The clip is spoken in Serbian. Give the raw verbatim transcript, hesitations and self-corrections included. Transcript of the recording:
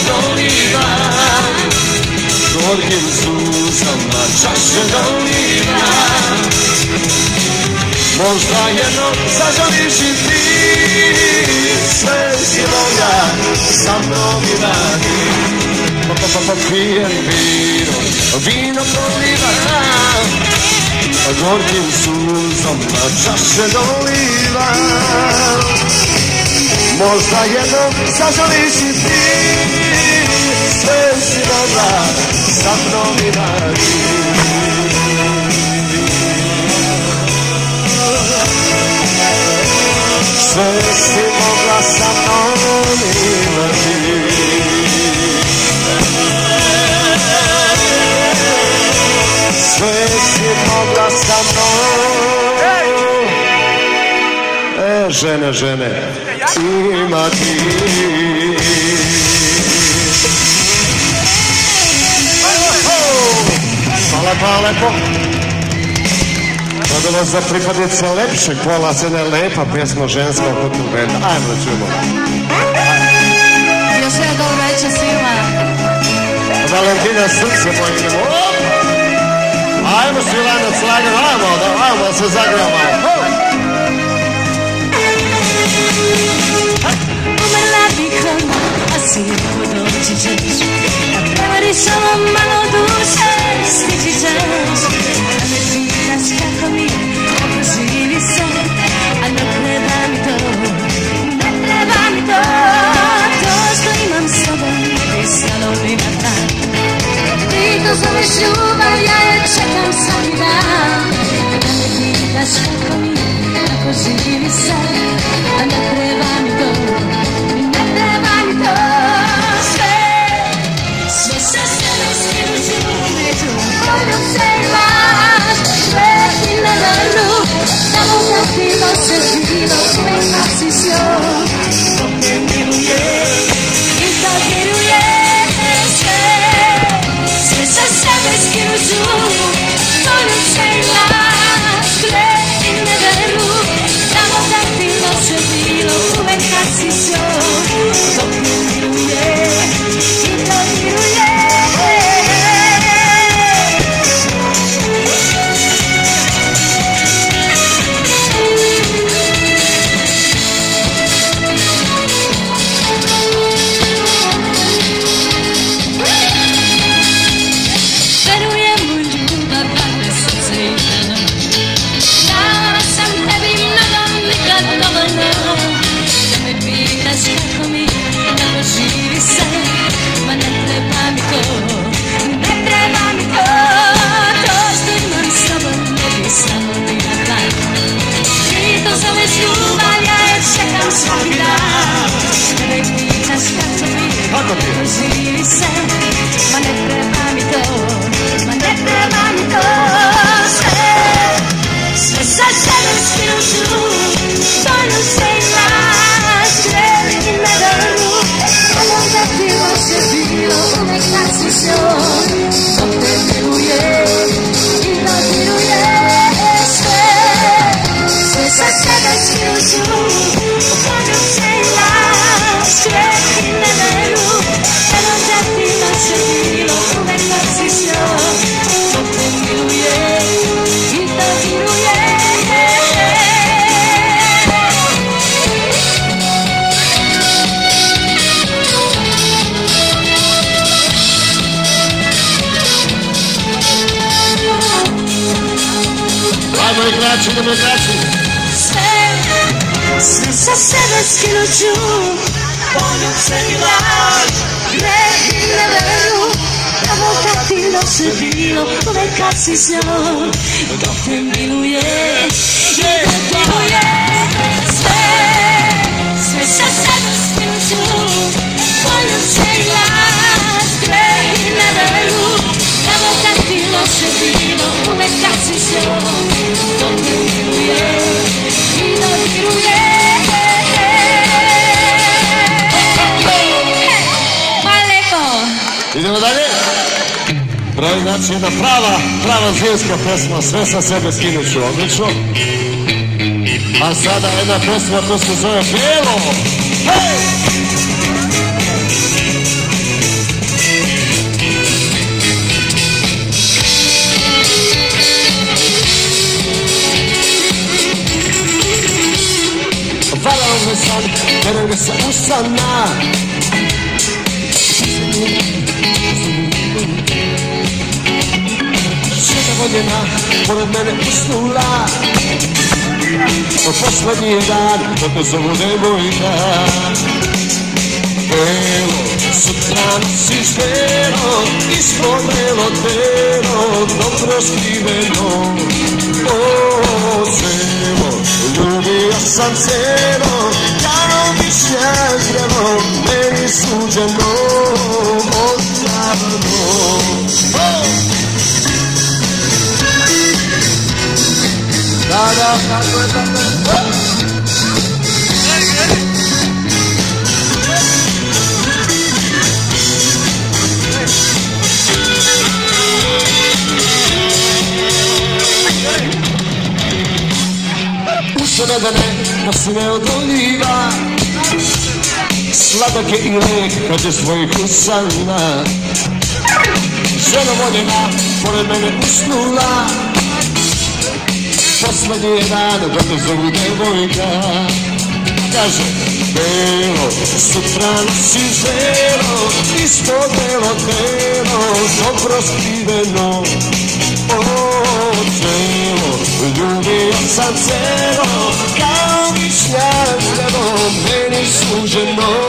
dolivam, gorkim suzama čaše dolivam. Možda jednom zažališ i ti, sve si moja, sa mnom i radi. Pa pa pa pa pijem vino, vino prolivam, gorkim suzama čaše dolivam. Možda jednom zažališ i ti, sve si mogla sa mnom i radi. Sve si mogla sa mnom imati. Sve si mogla sa mnom, e, žene, žene, imati. Hvala, hvala lepo. Radilo za pripadice lepšeg pola, se ne lepa pjesma ženska u kutu benda. Ajmo da čujemo. Još je dobro večer svima. Valentina srce moje idemo. Ajmo Svilanac lagano, ajmo, ajmo da se zagreo malo. Umrla bih odmah, a sirko doći ćeš. Da prevariš ovo malo duše, stići ćeš. Da me pitaš kako mi, kako živi se. A ne treba mi to, ne treba mi to. To što imam s tobom, ne stalo mi na dan. Ti to zoveš ljubav, ja je čekam svaki dan. Da me pitaš kako mi, kako živi se. A ne treba mi to, ne treba mi to. Sve, sve sa sebe skinuću, među voljom se imaš. Sve ti na danu, tamo kad ti noće bilo, uvek nasi s njom. Dok ne miruje i to miruje. Sve, sve sa sebe skinuću, voljom se imaš. Sve ti na danu, tamo kad ti noće bilo, uvek nasi s njom. Dok ne miruje i to miruje. Živi se, ma ne treba mi to, ma ne treba mi to. Sve, sve sa sebe skinuću, voljom se imaš. Greli mi na danu, voljom da ti loše bilo, uvek nasi s njom. Dok te miruje i dodiruje. Sve, sve sa sebe skinuću, voljom se imaš. Greli mi na danu, voljom da ti loše bilo, uvek nasi s njom. Dok te miruje i dodiruje. Ajmo igrači, idemo igrači. Sve, sve sa sebe skinuću, voljom se imaš. Greh i neveru, tamo kad ti loše bilo, uvek kad si s njom. Dok te miluje i dodiruje. Sve, sve sa sebe skinuću, voljom se imaš. Greh i neveru, tamo kad ti loše bilo, uvek kad si s njom. Dok te miluje i dodiruje. Idemo dalje. Pravi, znači jedna prava, prava zimska pesma, sve sa sebe skinuću, odlično. A sada jedna pesma koja se zove Bijelo. Hej! me san, tere me sa usana. Žena voljena, pored mene usnula. Po poslednji dan, da te zovu devojka. Belo, sutra nosiš belo, ispod belo telo, dobro skriveno. O, celo, ljubio sam celo, kao višnja zrelo, meni suđeno, odavno. Da, da, kako je, tako je. Ušo medene, da si ne odoljiva, sladak je i lek kad je svojih usana. Žena voljena, pored mene usnula. Poslednji je dan, da te zovu devojka. Kaže, belo, sutra nosiš belo, ispod belo telo, dobro skriveno. O, celo, ljubio sam celo, kao višnja zrelo, meni suđeno.